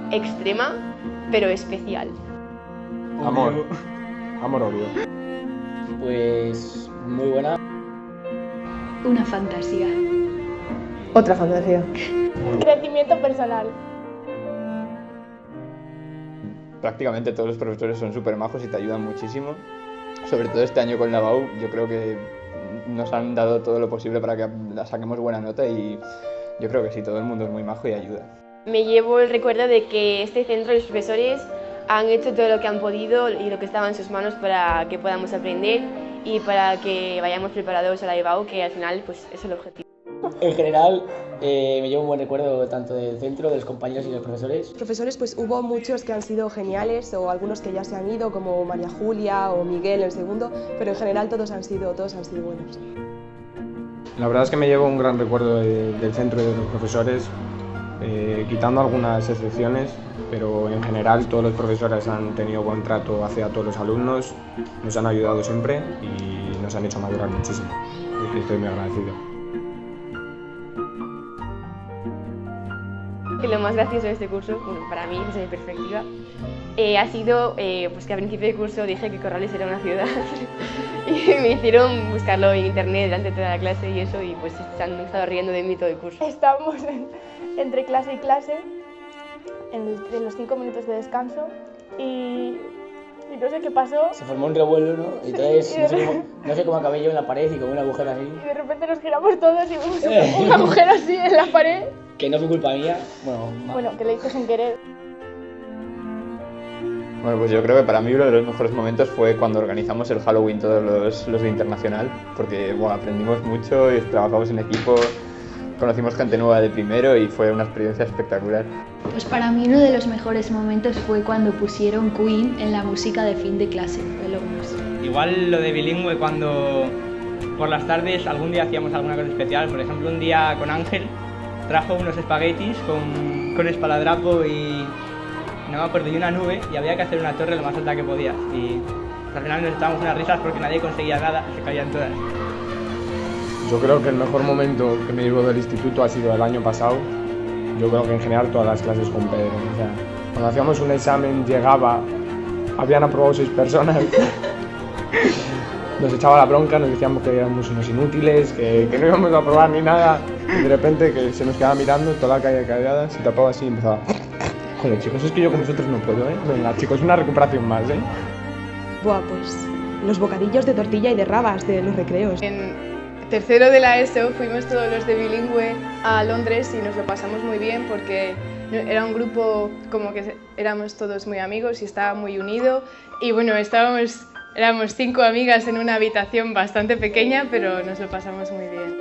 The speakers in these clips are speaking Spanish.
extrema, pero especial. Amor. Amor obvio. Pues muy buena. Una fantasía. Otra fantasía. Crecimiento personal. Prácticamente todos los profesores son súper majos y te ayudan muchísimo. Sobre todo este año con la BAU, yo creo que nos han dado todo lo posible para que la saquemos buena nota y yo creo que sí, todo el mundo es muy majo y ayuda. Me llevo el recuerdo de que este centro, los profesores, han hecho todo lo que han podido y lo que estaba en sus manos para que podamos aprender y para que vayamos preparados a la EBAU, que al final pues, es el objetivo. En general, me llevo un buen recuerdo tanto del centro, de los compañeros y de los profesores. Profesores, pues hubo muchos que han sido geniales o algunos que ya se han ido, como María Julia o Miguel el segundo, pero en general todos han sido buenos. La verdad es que me llevo un gran recuerdo del centro y de los profesores, quitando algunas excepciones, pero en general todos los profesores han tenido buen trato hacia todos los alumnos, nos han ayudado siempre y nos han hecho madurar muchísimo. Y estoy muy agradecido. Que lo más gracioso de este curso, bueno, para mí, desde mi perspectiva, ha sido pues que a principio de curso dije que Corrales era una ciudad y me hicieron buscarlo en internet durante toda la clase y eso, y pues se han estado riendo de mí todo el curso. Estábamos entre clase y clase, en los 5 minutos de descanso, y no sé qué pasó. Se formó un revuelo, ¿no? Y entonces no sé cómo acabé yo en la pared y con un agujero así. Y de repente nos giramos todos y vimos un agujero así en la pared. Que no fue culpa mía, Bueno, que le hice sin querer. Bueno, pues yo creo que para mí uno de los mejores momentos fue cuando organizamos el Halloween todos los de Internacional, porque bueno, aprendimos mucho y trabajamos en equipo, conocimos gente nueva de primero y fue una experiencia espectacular. Pues para mí uno de los mejores momentos fue cuando pusieron Queen en la música de fin de clase, fue lo más. Igual lo de bilingüe cuando por las tardes algún día hacíamos alguna cosa especial, por ejemplo un día con Ángel trajo unos espaguetis con esparadrapo y no me acuerdo, y una nube, y había que hacer una torre lo más alta que podías. Y al final nos estábamos unas risas porque nadie conseguía nada, se caían todas. Yo creo que el mejor momento que me llevo del instituto ha sido el año pasado. Yo creo que en general todas las clases con Pedro. O sea, cuando hacíamos un examen llegaba, habían aprobado 6 personas. Nos echaba la bronca, nos decíamos que éramos unos inútiles, que no íbamos a aprobar ni nada. Y de repente que se nos quedaba mirando, toda la calle callada, se tapaba así y empezaba. Joder, chicos, es que yo con vosotros no puedo, ¿eh? Venga, chicos, una recuperación más, ¿eh? Buah, pues los bocadillos de tortilla y de rabas de los recreos. En tercero de la ESO fuimos todos los de bilingüe a Londres y nos lo pasamos muy bien porque era un grupo como que éramos todos muy amigos y estaba muy unido. Y bueno, éramos 5 amigas en una habitación bastante pequeña, pero nos lo pasamos muy bien.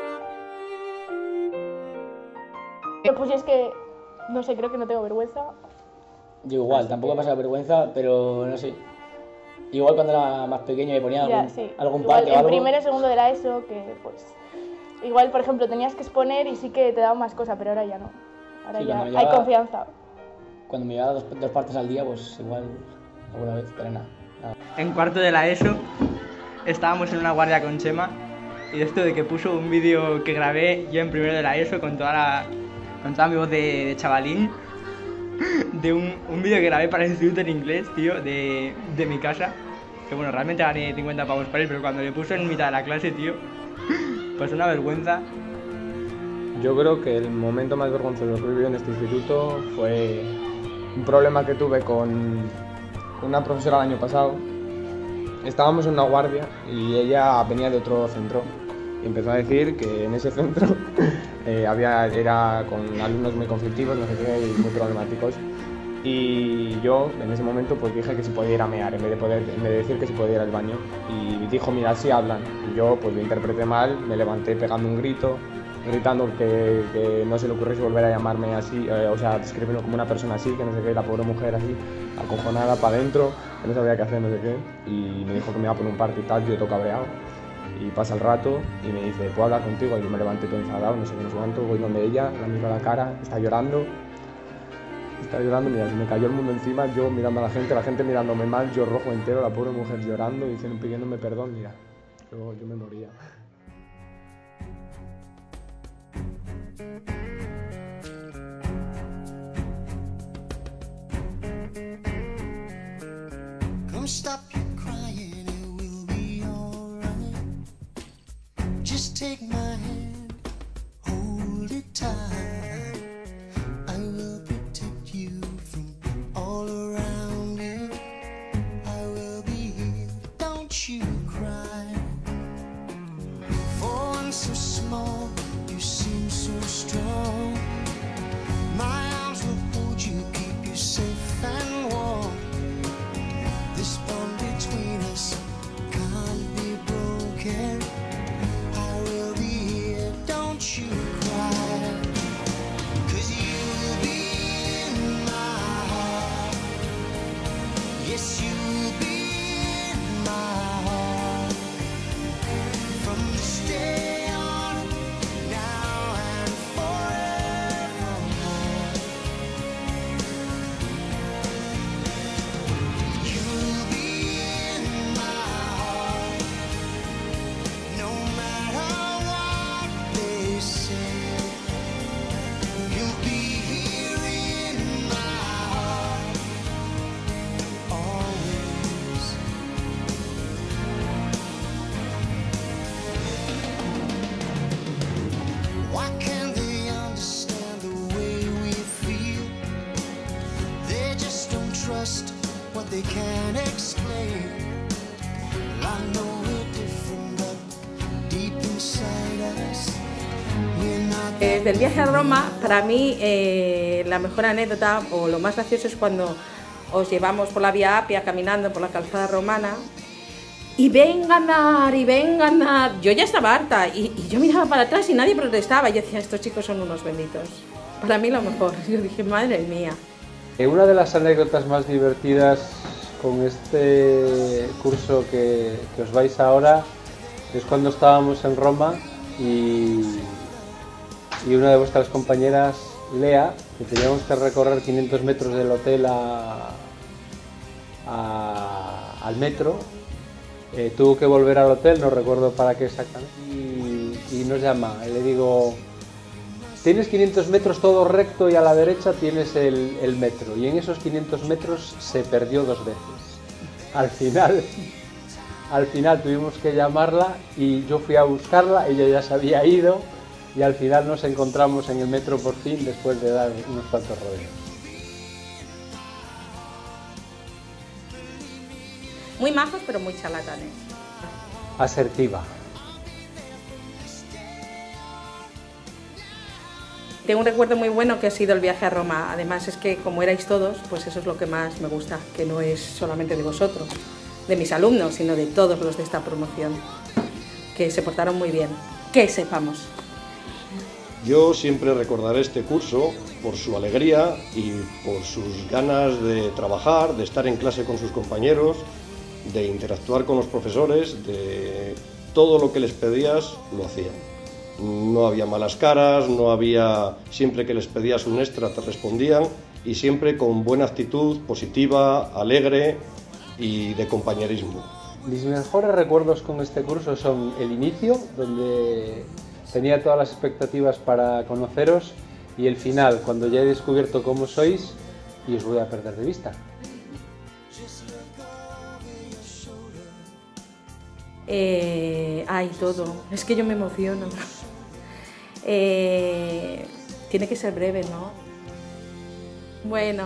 Pues es que, no sé, creo que no tengo vergüenza. Yo igual, tampoco he pasado vergüenza, pero no sé. Igual cuando era más pequeño me ponía algún parte o algo. En primero y segundo de la ESO, que pues... Igual, por ejemplo, tenías que exponer y sí que te daba más cosas, pero ahora ya no. Ahora sí, ya hay confianza. Cuando me llevaba dos partes al día, pues igual alguna vez, pero nada. En cuarto de la ESO estábamos en una guardia con Chema y esto de que puso un vídeo que grabé yo en primero de la ESO con toda mi voz de chavalín, de un vídeo que grabé para el instituto en inglés, tío, de mi casa, que bueno, realmente gané 50 pavos por él, pero cuando le puso en mitad de la clase, tío, pues una vergüenza. Yo creo que el momento más vergonzoso que viví en este instituto fue un problema que tuve con una profesora el año pasado. Estábamos en una guardia y ella venía de otro centro y empezó a decir que en ese centro era con alumnos muy conflictivos, no sé qué, y muy problemáticos. Y yo en ese momento pues dije que se podía ir a mear en vez de decir que se podía ir al baño. Y dijo, mira, así hablan. Y yo pues lo interpreté mal, me levanté pegando un grito, gritando que no se le ocurriese volver a llamarme así, o sea, describirlo como una persona así, que no sé qué, la pobre mujer así, acojonada para adentro, que no sabía qué hacer, no sé qué. Y me dijo que me iba a poner un parte y tal, yo todo cabreado. Y pasa el rato y me dice, ¿puedo hablar contigo? Y yo me levanté todo enfadado, no sé qué, no sé cuánto, voy donde ella, la miro a la cara, está llorando, mira, se me cayó el mundo encima, yo mirando a la gente mirándome mal, yo rojo entero, la pobre mujer llorando, diciendo, pidiéndome perdón, mira, yo me moría. Don't stop your crying, it will be alright. Just take my hand, hold it tight. I will protect you from all around you. I will be here, don't you cry. For one so small, you seem so strong. My arms will hold you, keep you safe and warm. This bond between us can't be broken. I will be here, don't you cry. 'Cause you'll be in my heart. Yes, you'll be in my heart. From this day on, now and forevermore. You'll be in my heart. No matter what they say, you'll be here in my heart always. Why can't they understand the way we feel? They just don't trust what they can't explain. I know we're different, but deep inside us, we're not. Del viaje a Roma, para mí la mejor anécdota o lo más gracioso es cuando os llevamos por la Vía Apia caminando por la calzada romana y vengan a andar, y vengan a andar. Yo ya estaba harta y yo miraba para atrás y nadie protestaba. Yo decía, estos chicos son unos benditos. Para mí lo mejor. Yo dije, madre mía. Una de las anécdotas más divertidas con este curso que os vais ahora es cuando estábamos en Roma y una de vuestras compañeras, Lea, que teníamos que recorrer 500 metros del hotel al metro, tuvo que volver al hotel, no recuerdo para qué exactamente, y nos llama, y le digo, tienes 500 metros todo recto y a la derecha tienes el metro, y en esos 500 metros se perdió 2 veces. Al final tuvimos que llamarla y yo fui a buscarla, ella ya se había ido y al final nos encontramos en el metro por fin después de dar unos cuantos rodeos. Muy majos pero muy charlatanes. Asertiva. Tengo un recuerdo muy bueno que ha sido el viaje a Roma. Además es que como erais todos, pues eso es lo que más me gusta, que no es solamente de vosotros, de mis alumnos, sino de todos los de esta promoción, que se portaron muy bien, que sepamos. Yo siempre recordaré este curso por su alegría y por sus ganas de trabajar, de estar en clase con sus compañeros, de interactuar con los profesores, de todo lo que les pedías lo hacían. No había malas caras, no había, siempre que les pedías un extra te respondían y siempre con buena actitud, positiva, alegre y de compañerismo. Mis mejores recuerdos con este curso son el inicio, donde tenía todas las expectativas para conoceros, y el final, cuando ya he descubierto cómo sois y os voy a perder de vista. Ay, todo. Es que yo me emociono. Tiene que ser breve, ¿no? Bueno,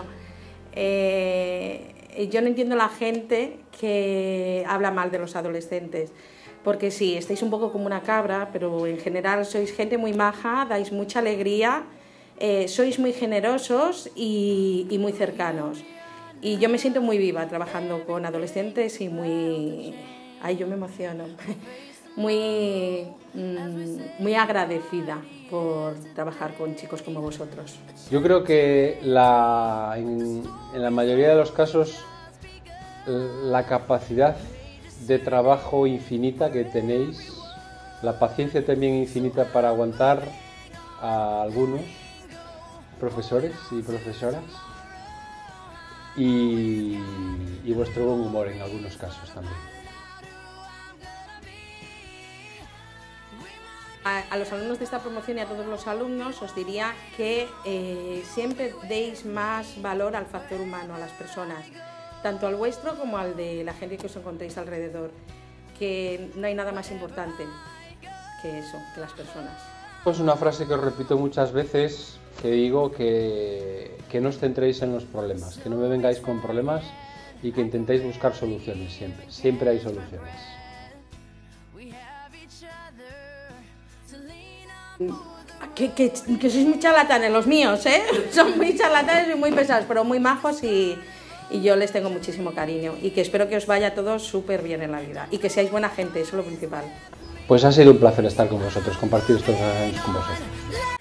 yo no entiendo a la gente que habla mal de los adolescentes. Porque sí, estáis un poco como una cabra, pero en general sois gente muy maja, dais mucha alegría, sois muy generosos y muy cercanos. Y yo me siento muy viva trabajando con adolescentes y muy... Ay, yo me emociono. Muy agradecida por trabajar con chicos como vosotros. Yo creo que en la mayoría de los casos la capacidad de trabajo infinita que tenéis, la paciencia también infinita para aguantar a algunos profesores y profesoras y vuestro buen humor en algunos casos también. A los alumnos de esta promoción y a todos los alumnos os diría que siempre deis más valor al factor humano, a las personas. tanto al vuestro como al de la gente que os encontréis alrededor, que no hay nada más importante que eso, que las personas. Es una frase que os repito muchas veces, que digo que no os centréis en los problemas, que no me vengáis con problemas y que intentéis buscar soluciones siempre. Siempre hay soluciones. Que sois muy charlatanes, los míos, ¿eh? Son muy charlatanes y muy pesados, pero muy majos y yo les tengo muchísimo cariño y que espero que os vaya todo súper bien en la vida y que seáis buena gente, eso es lo principal. Pues ha sido un placer estar con vosotros, compartir estos años con vosotros.